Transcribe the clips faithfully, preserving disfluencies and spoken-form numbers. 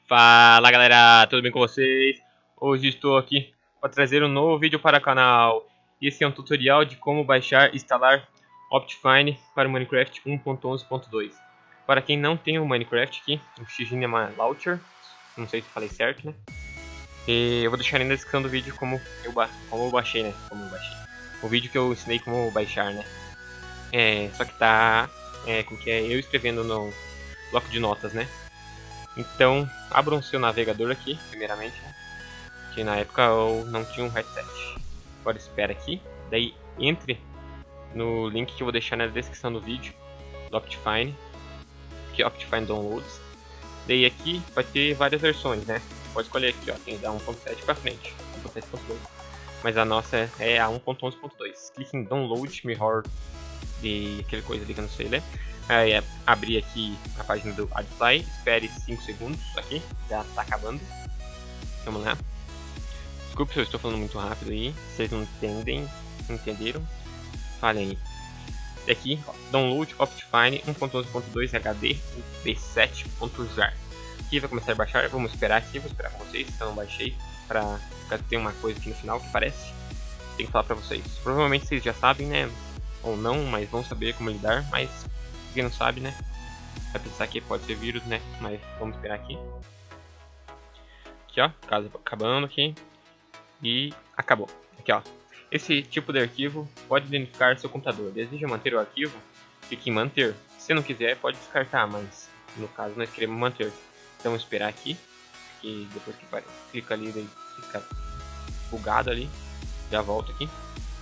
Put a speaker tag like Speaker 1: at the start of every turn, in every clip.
Speaker 1: Fala galera, tudo bem com vocês? Hoje estou aqui para trazer um novo vídeo para o canal. Esse é um tutorial de como baixar e instalar Optifine para o Minecraft um ponto onze ponto dois. Para quem não tem o Minecraft aqui, o Xginema Launcher, não sei se falei certo, né? E eu vou deixar aí na descrição do vídeo como eu, ba como eu baixei, né? Como eu baixei. O vídeo que eu ensinei como baixar, né? É, só que tá, é, como que é, eu escrevendo no bloco de notas, né? Então, abram seu navegador aqui, primeiramente, né? Que na época eu não tinha um headset. Agora espera aqui, daí entre no link que eu vou deixar na descrição do vídeo do Optifine, que é Optifine Downloads. Daí aqui vai ter várias versões, né? Pode escolher aqui, ó, tem da um ponto sete para frente, um ponto sete ponto dois. Mas a nossa é a um ponto onze ponto dois. Clique em Download Mirror de aquele coisa ali que eu não sei ler. Aí é abrir aqui a página do AdFly, espere cinco segundos aqui, já está acabando. Vamos lá. Desculpe se eu estou falando muito rápido aí, vocês não entendem, entenderam? Falem aí. Aqui, ó, Download Optifine um ponto onze ponto dois H D B sete ponto jar. Aqui vai começar a baixar, vamos esperar aqui, vou esperar com vocês, se eu não baixei, para ter uma coisa aqui no final que parece. Tem que falar para vocês. Provavelmente vocês já sabem, né? Ou não, mas vão saber como lidar, mas quem não sabe, né, vai pensar que pode ser vírus, né, mas vamos esperar aqui. Aqui, ó, caso acabando aqui, e acabou. Aqui, ó, esse tipo de arquivo pode identificar seu computador. Deseja manter o arquivo? Clique em manter. Se não quiser, pode descartar, mas no caso nós queremos manter. Então vamos esperar aqui, que depois que fica ali, daí fica bugado ali, já volta aqui.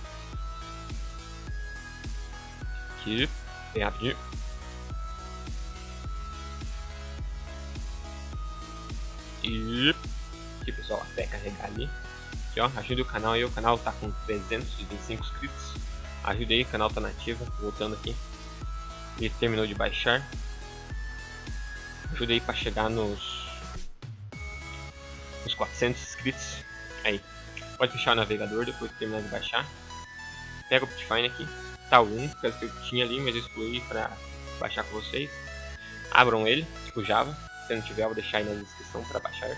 Speaker 1: Aqui, bem rapidinho. E aqui, pessoal, até carregar ali. Aqui, ó, ajude o canal aí, o canal tá com trezentos e vinte e cinco inscritos. Ajude aí, o canal tá nativo, voltando aqui. Ele terminou de baixar. Ajude aí para chegar nos nos quatrocentos inscritos. Aí, pode fechar o navegador depois que terminar de baixar. Pega o Optifine aqui, tá o um, que eu tinha ali, mas eu excluí para baixar com vocês. Abram ele, tipo Java. Se não tiver, eu vou deixar aí na descrição para baixar.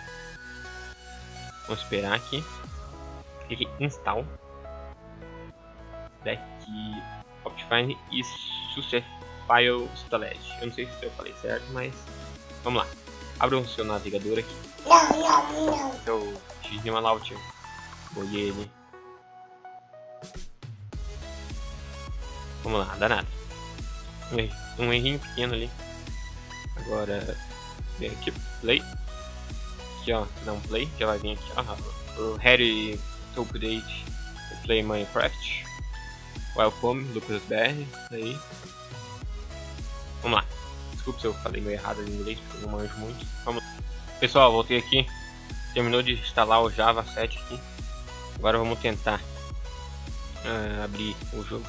Speaker 1: Vamos esperar aqui. Clique em Install. Daqui Optifine e Success File Storage. Eu não sei se eu falei certo, mas vamos lá. Abra o seu navegador aqui. Seu Xginema Launcher. Boi ele. Vamos lá, danado. Um errinho pequeno ali. Agora vem aqui, play. Aqui, ó, dá um play, já vai vir aqui, ó, o Harry to update o Play Minecraft. Welcome, Lucas B R, aí. Vamos lá. Desculpa se eu falei meio errado em inglês, porque eu não manjo muito. Vamos lá. Pessoal, voltei aqui. Terminou de instalar o Java sete aqui. Agora vamos tentar uh, abrir o jogo.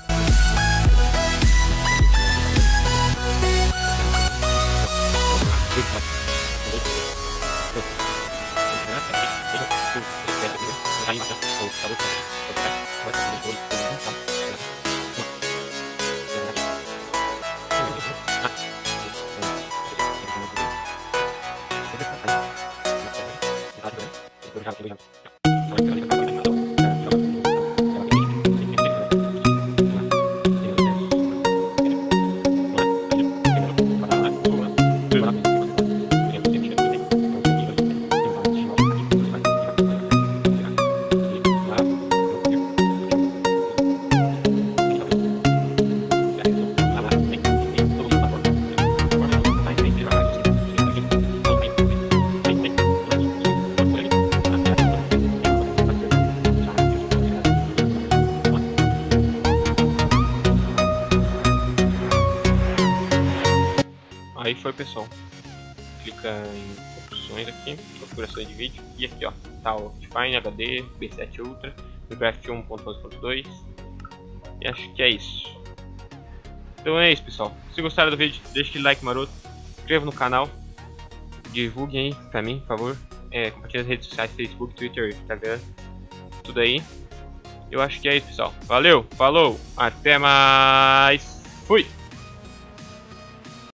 Speaker 1: Aí foi, pessoal. Clica em opções aqui, configurações de vídeo, e aqui, ó, tá o Optifine H D B sete Ultra, Minecraft um ponto onze ponto dois. E acho que é isso. Então é isso, pessoal. Se gostaram do vídeo, deixe aquele like maroto, se inscreva no canal, divulguem aí pra mim, por favor. É, compartilhe nas redes sociais, Facebook, Twitter, Instagram, tudo aí. Eu acho que é isso, pessoal. Valeu, falou, até mais, fui!